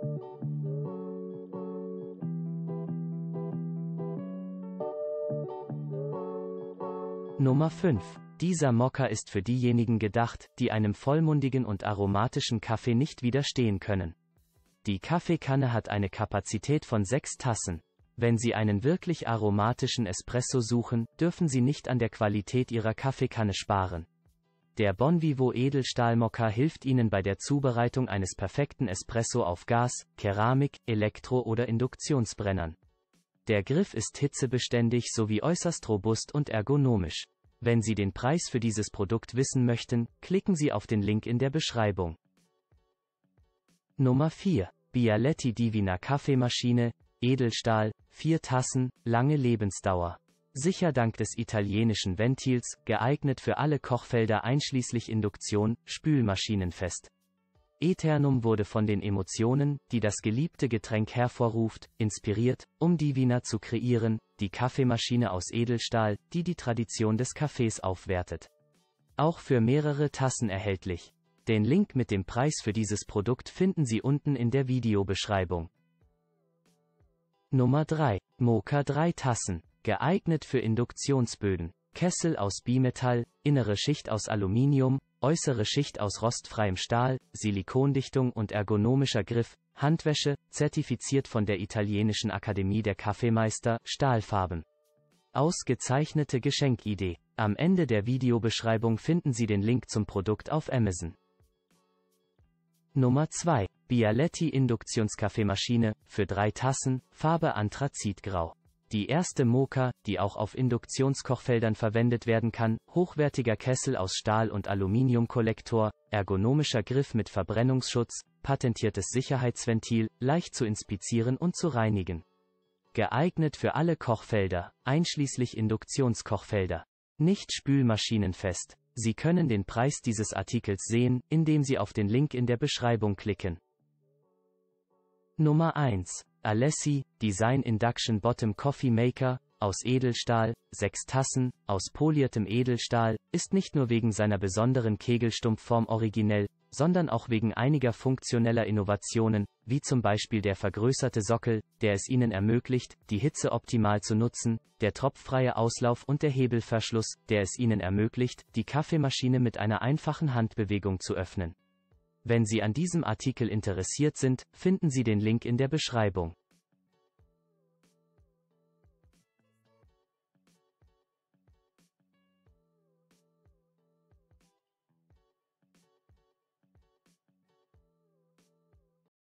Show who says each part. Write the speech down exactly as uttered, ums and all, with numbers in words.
Speaker 1: Nummer fünf. Dieser Mokka ist für diejenigen gedacht, die einem vollmundigen und aromatischen Kaffee nicht widerstehen können. Die Kaffeekanne hat eine Kapazität von sechs Tassen. Wenn Sie einen wirklich aromatischen Espresso suchen, dürfen Sie nicht an der Qualität Ihrer Kaffeekanne sparen. Der Bonvivo Edelstahl Mokka hilft Ihnen bei der Zubereitung eines perfekten Espresso auf Gas, Keramik, Elektro- oder Induktionsbrennern. Der Griff ist hitzebeständig sowie äußerst robust und ergonomisch. Wenn Sie den Preis für dieses Produkt wissen möchten, klicken Sie auf den Link in der Beschreibung. Nummer vier. Bialetti Divina Kaffeemaschine, Edelstahl, vier Tassen, lange Lebensdauer. Sicher dank des italienischen Ventils, geeignet für alle Kochfelder einschließlich Induktion, spülmaschinenfest. Eternum wurde von den Emotionen, die das geliebte Getränk hervorruft, inspiriert, um Divina zu kreieren, die Kaffeemaschine aus Edelstahl, die die Tradition des Kaffees aufwertet. Auch für mehrere Tassen erhältlich. Den Link mit dem Preis für dieses Produkt finden Sie unten in der Videobeschreibung. Nummer drei. Mokka drei Tassen. Geeignet für Induktionsböden. Kessel aus Bimetall, innere Schicht aus Aluminium, äußere Schicht aus rostfreiem Stahl, Silikondichtung und ergonomischer Griff, Handwäsche, zertifiziert von der italienischen Akademie der Kaffeemeister, Stahlfarben. Ausgezeichnete Geschenkidee. Am Ende der Videobeschreibung finden Sie den Link zum Produkt auf Amazon. Nummer zwei. Bialetti Induktionskaffeemaschine, für drei Tassen, Farbe Anthrazitgrau. Die erste Mokka, die auch auf Induktionskochfeldern verwendet werden kann, hochwertiger Kessel aus Stahl- und Aluminiumkollektor, ergonomischer Griff mit Verbrennungsschutz, patentiertes Sicherheitsventil, leicht zu inspizieren und zu reinigen. Geeignet für alle Kochfelder, einschließlich Induktionskochfelder. Nicht spülmaschinenfest. Sie können den Preis dieses Artikels sehen, indem Sie auf den Link in der Beschreibung klicken. Nummer eins. Alessi, Design Induction Bottom Coffee Maker, aus Edelstahl, sechs Tassen, aus poliertem Edelstahl, ist nicht nur wegen seiner besonderen Kegelstumpfform originell, sondern auch wegen einiger funktioneller Innovationen, wie zum Beispiel der vergrößerte Sockel, der es Ihnen ermöglicht, die Hitze optimal zu nutzen, der tropffreie Auslauf und der Hebelverschluss, der es Ihnen ermöglicht, die Kaffeemaschine mit einer einfachen Handbewegung zu öffnen. Wenn Sie an diesem Artikel interessiert sind, finden Sie den Link in der Beschreibung.